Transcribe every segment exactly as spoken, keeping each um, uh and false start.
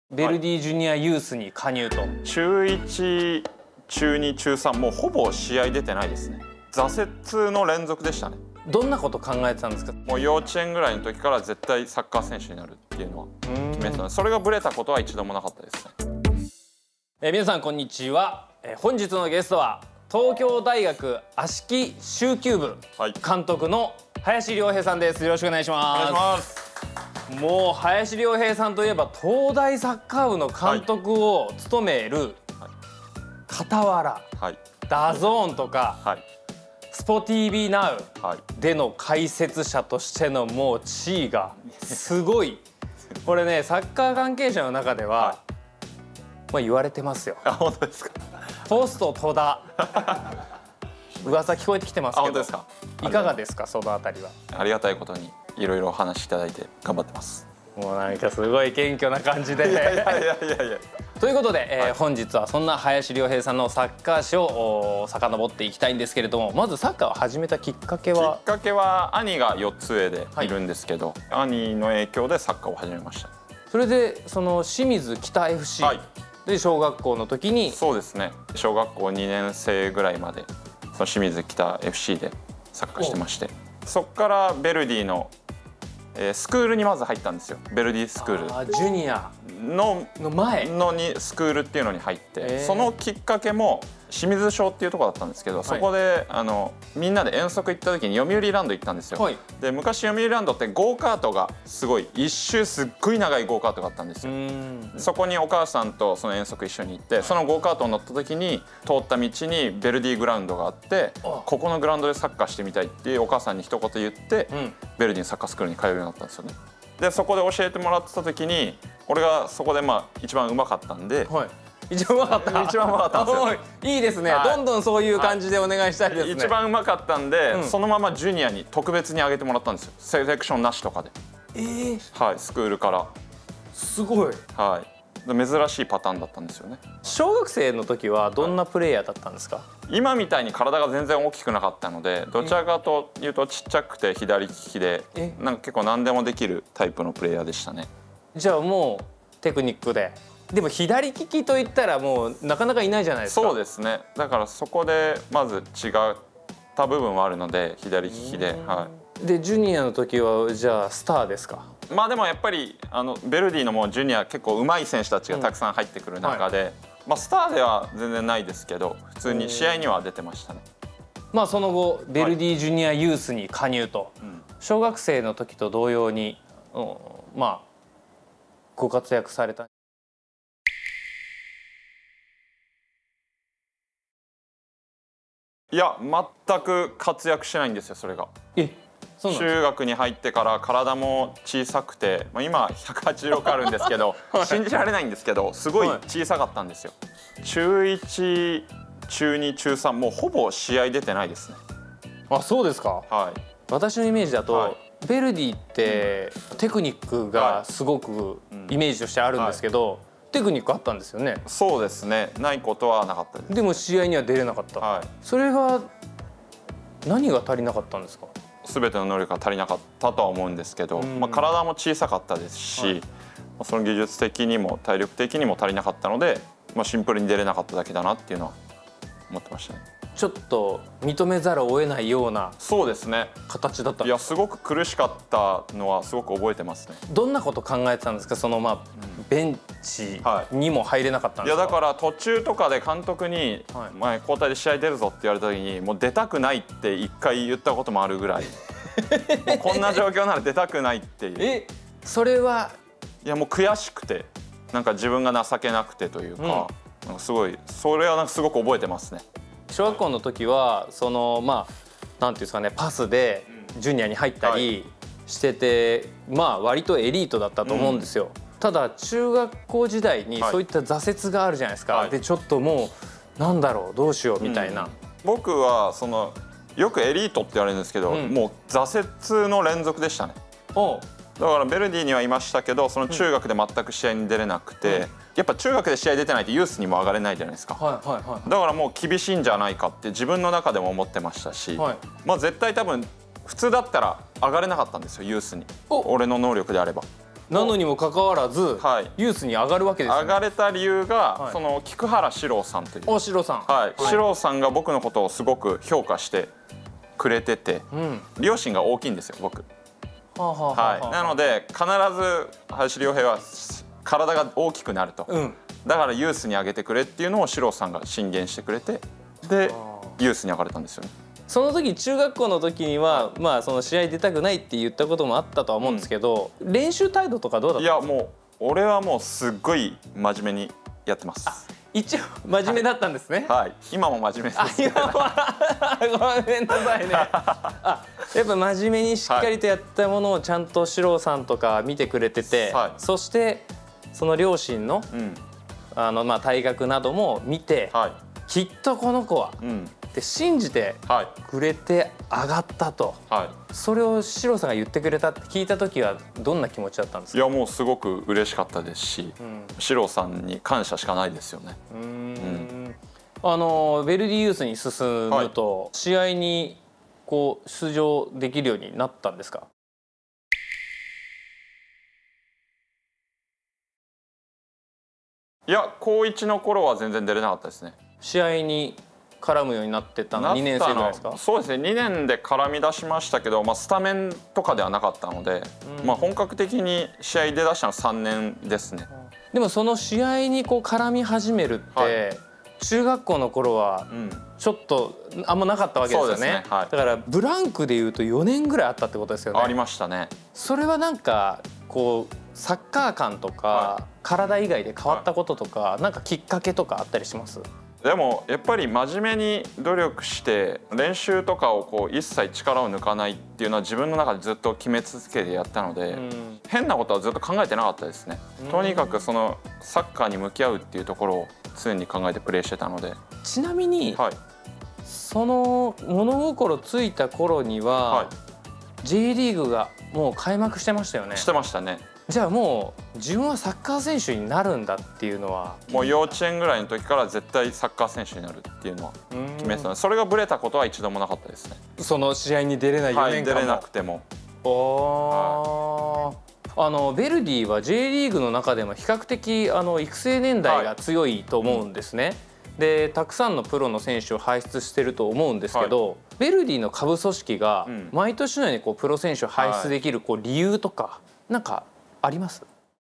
ベルディジュニアユースに加入と。 中いち、中に、中さんもうほぼ試合出てないですね。挫折の連続でしたね。 どんなこと考えてたんですか？ もう幼稚園ぐらいの時から絶対サッカー選手になるっていうのは決めてたので、それがブレたことは一度もなかったですね。 えー、皆さんこんにちは。えー、本日のゲストは東京大学芦木蹴球部監督の林亮平さんです。よろしくお願いします。 お願いします。 もう林亮平さんといえば東大サッカー部の監督を務める傍ら、 はい、 ダゾーンとか、はい、スポ ティービー ナウでの解説者としてのもう地位がすごい。これね、サッカー関係者の中では、はい、まあ言われてますよ。 あ、本当ですか。 ポスト戸田噂聞こえてきてますけど。 本当ですか。 いかがですか、そのあたりは。 ありがたいことにいろいろお話しいただいて頑張ってます。 もうなんかすごい謙虚な感じで。 いやいやいやいやいや。 ということで、えーはい、本日はそんな林亮平さんのサッカー史を遡っていきたいんですけれども、まずサッカーを始めたきっかけは？ きっかけは兄がよっつ上でいるんですけど、はい、兄の影響でサッカーを始めました。 それでその清水北 エフシー、はい、で小学校の時に。 そうですね、小学校にねん生ぐらいまでその清水北 エフシー でサッカーしてまして、そこからベルディのえー、スクールにまず入ったんですよ。ベルディスクール。 あ、ジュニアのの前のにスクールっていうのに入って、そのきっかけも清水小っていうところだったんですけど、はい、そこであのみんなで遠足行った時に読売ランド行ったんですよ。はい、で昔読売ランドってゴーカートがすごい一周すっごい長いゴーカートがあったんですよ。そこにお母さんとその遠足一緒に行って、そのゴーカートに乗った時に通った道にベルディグラウンドがあって、ここのグラウンドでサッカーしてみたいってお母さんに一言言って、うん、ベルディのサッカースクールに通うようになったんですよね。でそこで教えてもらってた時に俺がそこでまあ一番うまかったんで、はい、 一番うまかった一番うまかったんですよ。 いいですね、はい、どんどんそういう感じでお願いしたいですね。 一番うまかったんで、うん、そのままジュニアに特別に上げてもらったんですよ。セレクションなしとかで。 えー、 はい、スクールから。 すごい。 はい、珍しいパターンだったんですよね。 小学生の時はどんなプレイヤーだったんですか？はい、 今みたいに体が全然大きくなかったので、どちらかというとちっちゃくて左利きで、なんか結構何でもできるタイプのプレイヤーでしたね。 じゃあもうテクニックで。でも左利きといったらもうなかなかいないじゃないですか。 そうですね。だからそこでまず違った部分はあるので、左利きで。はい、 でジュニアの時はじゃあスターですか？ まあでもやっぱりあのベルディのもうジュニア結構上手い選手たちがたくさん入ってくる中で、うん、はい、まあスターでは全然ないですけど、普通に試合には出てましたね。 まあその後ベルディジュニアユースに加入と、はい、うん、小学生の時と同様に、うん、まあご活躍された。 いや全く活躍してないんですよ、それが。 え、 中学に入ってから体も小さくて、まあ、今ひゃくはちじゅうろくあるんですけど、はい、信じられないんですけどすごい小さかったんですよ。中いち、中に、中さんもうほぼ試合出てないですね。 あ、そうですか。はい、私のイメージだと、はい、ベルディって、うん、テクニックがすごくイメージとしてあるんですけど、はいはい、テクニックあったんですよね。 そうですね、ないことはなかったです。 でも試合には出れなかった。はい、それが何が足りなかったんですか？ 全ての能力が足りなかったとは思うんですけど、まあ、体も小さかったですし、はい、その技術的にも体力的にも足りなかったので、まあ、シンプルに出れなかっただけだなっていうのは思ってましたね。 ちょっと認めざるを得ないような。 そうですね、 形だった。 いやすごく苦しかったのはすごく覚えてますね。 どんなこと考えてたんですか？そのまあベンチにも入れなかったんですか？ いやだから途中とかで監督に「前交代で試合出るぞ」って言われた時にもう出たくないって一回言ったこともあるぐらいもうこんな状況なら出たくないっていう。 え、それは？ いやもう悔しくて、なんか自分が情けなくてというか、うん、なんかすごいそれはなんかすごく覚えてますね。 小学校の時はそのまあなんていうんですかね、パスでジュニアに入ったりしてて、まあ割とエリートだったと思うんですよ。うん、ただ中学校時代にそういった挫折があるじゃないですか。はい、でちょっともうなんだろうどうしようみたいな。うん、 僕はそのよくエリートって言われるんですけど、うん、もう挫折の連続でしたね。おだからベルディにはいましたけど、その中学で全く試合に出れなくて、うん、やっぱ中学で試合出てないとユースにも上がれないじゃないですか。はいはいはい、だからもう厳しいんじゃないかって自分の中でも思ってましたし、はい、まあ絶対多分普通だったら上がれなかったんですよ、ユースに。俺の能力であれば。 なのにもかかわらず、はい、ユースに上がるわけですよね。 上がれた理由が、はい、その菊原史郎さんという。 お、史郎さん。 はい。史郎さんが僕のことをすごく評価してくれてて、うん、両親が大きいんですよ、僕。はい。なので必ず林亮平は体が大きくなると。うん、だからユースに上げてくれっていうのを史郎さんが進言してくれて、でユースに上がれたんですよね。 その時中学校の時には、まあその試合出たくないって言ったこともあったとは思うんですけど、うん、練習態度とかどうだったんですか？ いやもう俺はもうすっごい真面目にやってます。 一応真面目だったんですね。 はい、はい、今も真面目です。今もごめんなさいね。あ、やっぱ真面目にしっかりとやったものをちゃんと史郎さんとか見てくれてて、はい、そしてその両親の、うん、あのまあ退学なども見て、はい、きっとこの子は、うん、って信じてくれて上がったと、はい、それを史郎さんが言ってくれたって聞いた時はどんな気持ちだったんですか？ いやもうすごく嬉しかったですし、うん、史郎さんに感謝しかないですよね。うん、うん、 あのヴェルディユースに進むと、はい、試合にこう出場できるようになったんですか？ いや高いちの頃は全然出れなかったですね。 試合に絡むようになってたのにねん生ぐらいですか？ そうですね、にねんで絡み出しましたけど、まあ、スタメンとかではなかったので、うん、まあ本格的に試合で出したのはさんねんですね。 でもその試合にこう絡み始めるって、はい、中学校の頃はちょっとあんまなかったわけですよね。ね、はい、だからブランクでいうとよねんぐらいあったってことですよね。 ありましたね。 それはなんかこうサッカー感とか、はい、体以外で変わったこととか、はい、なんかきっかけとかあったりします？ でもやっぱり真面目に努力して練習とかをこう一切力を抜かないっていうのは自分の中でずっと決め続けてやったので、うん、変なことはずっと考えてなかったですね。うん、とにかくそのサッカーに向き合うっていうところを常に考えてプレーしてたので。 ちなみに、はい、その物心ついた頃には、はい、J リーグがもう開幕してましたよね。 してましたね。 じゃあもう自分はサッカー選手になるんだっていうのはもう幼稚園ぐらいの時から絶対サッカー選手になるっていうのは決めてたので、それがブレたことは一度もなかったですね。 その試合に出れないよねんかんも、 はい、出れなくても。 お、はい、あのヴェルディは J リーグの中でも比較的あの育成年代が強いと思うんですね。はい、うん、でたくさんのプロの選手を輩出してると思うんですけど、はい、ヴェルディの下部組織が毎年のようにこうプロ選手を輩出できるこう理由とかなんかあります？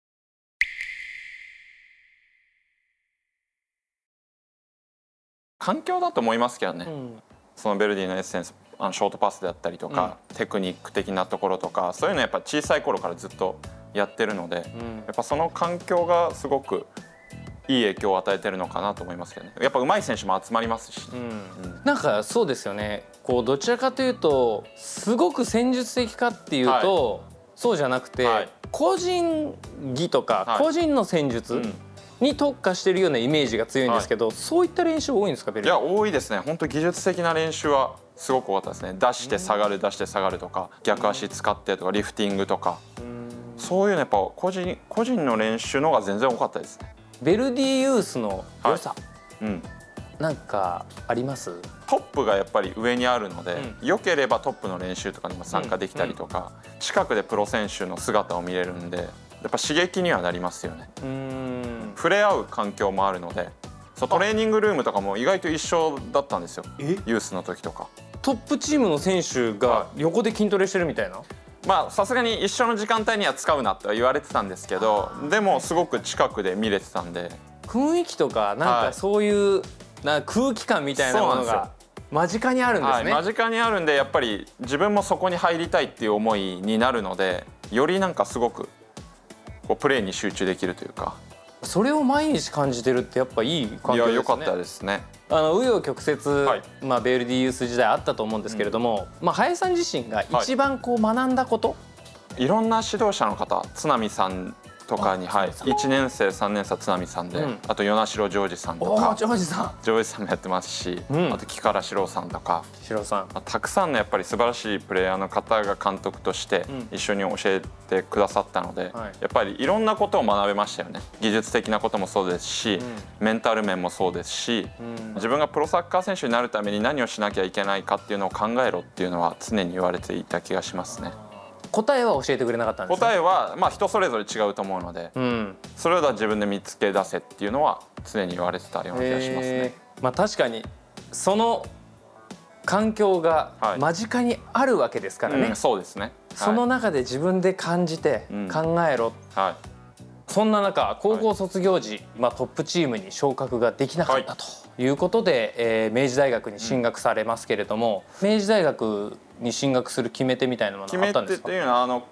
環境だと思いますけどね。うん、そのヴェルディのエッセンス、あのショートパスであったりとか、うん、テクニック的なところとか、そういうのやっぱ小さい頃からずっとやってるので、うん、やっぱその環境がすごくいい影響を与えてるのかなと思いますけどね。やっぱ上手い選手も集まりますし、うんうん、なんかそうですよね。こうどちらかというとすごく戦術的かっていうと、はい、そうじゃなくて、はい、個人技とか、はい、個人の戦術に特化しているようなイメージが強いんですけど、はい、そういった練習多いんですか？ベルディ。 いや多いですね。本当技術的な練習はすごく多かったですね。出して下がる、出して下がるとか、逆足使ってとか、リフティングとか、そういうのやっぱ個人個人の練習の方が全然多かったですね。 ベルディユースの良さ、 はい、うん、 なんかあります？ トップがやっぱり上にあるので、うん、良ければトップの練習とかにも参加できたりとか、うんうん、近くでプロ選手の姿を見れるんで、やっぱ刺激にはなりますよね。うーん、触れ合う環境もあるので、そうトレーニングルームとかも意外と一緒だったんですよ。ユースの時とかトップチームの選手が横で筋トレしてるみたいな、はい、 まあさすがに一緒の時間帯には使うなとは言われてたんですけど、でもすごく近くで見れてたんで、 雰囲気とかなんかそういう、はい、な空気感みたいなものが間近にあるんですね。 はい、間近にあるんで、やっぱり自分もそこに入りたいっていう思いになるので、よりなんかすごくこうプレーに集中できるというか、 それを毎日感じてるってやっぱいい環境ですね。 いや良かったですね。 あの紆余曲折、はい、まあ、ベルディユース時代あったと思うんですけれども、うん、まあ、林さん自身が一番こう学んだこと、はい、 いろんな指導者の方、津波さんとかに、はい、いちねん生さんねん生津波さんで、うん、あと与那城ジョージさんとか、 ジョージさんジョージさんもやってますし、うん、あと木原史郎さんとか、 史郎さん、 たくさんのやっぱり素晴らしいプレイヤーの方が監督として一緒に教えてくださったので、うん、やっぱりいろんなことを学べましたよね。技術的なこともそうですし、うん、メンタル面もそうですし、うん、自分がプロサッカー選手になるために何をしなきゃいけないかっていうのを考えろっていうのは常に言われていた気がしますね。 答えは教えてくれなかったんですね。 答えはまあ人それぞれ違うと思うので、うん、それを自分で見つけ出せっていうのは常に言われてたような気がしますね。 まあ、確かにその環境が間近にあるわけですからね、はい、うん、 そうですね、はい、 その中で自分で感じて考えろ、うん、はい、そんな中高校卒業時、はい、まあ、トップチームに昇格ができなかったということで、はい、えー、明治大学に進学されますけれども、うん、明治大学に進学する決め手みたいなものはあったんですか？ 決め手っていうのはあの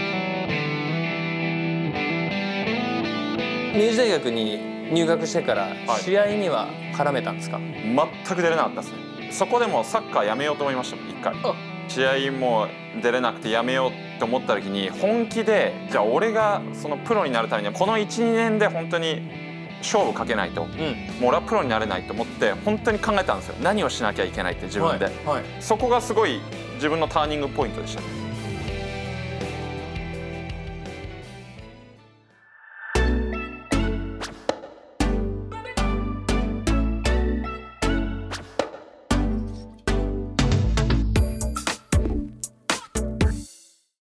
明治大学に入学してから試合には絡めたんですか？はい、 全く出れなかったですね。そこでもサッカーやめようと思いましたもん、一回。試合も出れなくてやめようと思った時に本気でじゃあ俺がそのプロになるためにはこのいちにねんで本当に勝負かけないと、うん、もう俺はプロになれないと思って本当に考えたんですよ。何をしなきゃいけないって自分で、はいはい、そこがすごい自分のターニングポイントでした。